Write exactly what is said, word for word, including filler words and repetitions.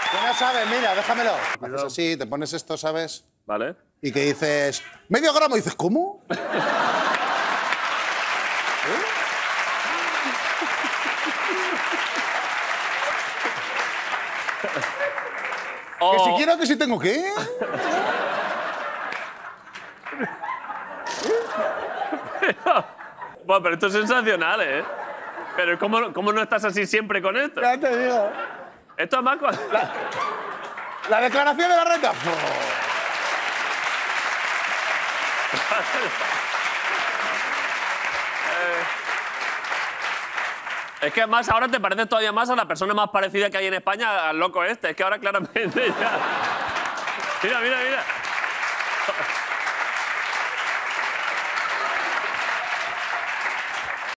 Que no sabes, mira, déjamelo. Haces así, te pones esto, ¿sabes? Vale. Y que dices, medio gramo, y dices, ¿cómo? ¿Eh? O... Que si quiero, que si tengo que. Bueno, pero esto es sensacional, ¿eh? Pero ¿cómo, cómo no estás así siempre con esto? Ya te digo. Esto es más... La, la declaración de la renta. Es que además ahora te pareces todavía más a la persona más parecida que hay en España al loco este. Es que ahora claramente ya... Mira, mira, mira.